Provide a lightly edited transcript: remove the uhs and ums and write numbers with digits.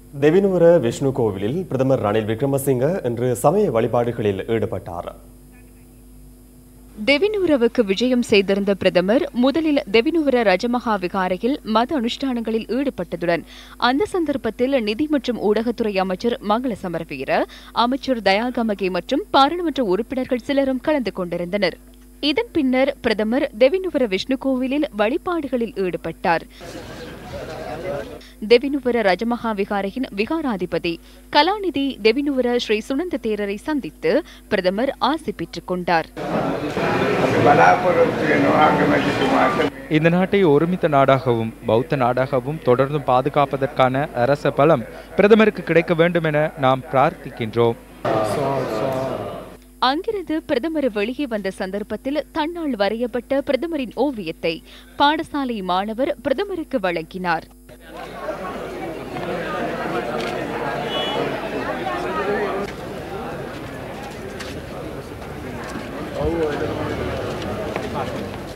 தெவினுவர விஷ்ணு கோவிலில் பிரதமர் ரணில் விக்ரமசிங்க இன்று சமய வழிபாடுகளில் ஈடுபட்டார். தெவினுவரவுக்கு விஜயம் செய்திருந்த பிரதமர் முதலில் தெவினுவர ரஜமகா விகாரையில் மத அனுஷ்டானங்களில் ஈடுபட்டதுடன் அந்த சந்தர்ப்பத்தில் நிதி மற்றும் ஊடகத்துறை அமைச்சர் மங்கள சமரவீர, அமைச்சர் தயாகமகே மற்றும் பாராளுமன்ற உறுப்பினர்கள் சிலரும் கலந்து கொண்டிருந்தனர். இதன் பின்னர் பிரதமர் தெவினுவர விஷ்ணு கோவிலில் வழிபாடுகளில் ஈடுபட்டார். தெவினுவர ரஜமகா விகாரையின் விகாராதிபதி கலாநிதி தெவினுவர ஸ்ரீ சுனந்த தேரரை சந்தித்து பிரதமர் ஆசி பெற்றுக் கொண்டார். இந்த நாட்டை ஒருமித்த நாடாகவும் பௌத்த நாடாகவும் தொடர்ந்து பாதுகாப்பதற்கான அரச பலம் பிரதமருக்கு கிடைக்க வேண்டும் என நாம் பிரார்த்திக்கின்றோம். அங்கிருந்து பிரதமர் வெளியே வந்த சந்தர்ப்பத்தில் தன்னால் வரையப்பட்ட பிரதமரின் ஓவியத்தை பாடசாலை மாணவர் பிரதமருக்கு வழங்கினார். Oh,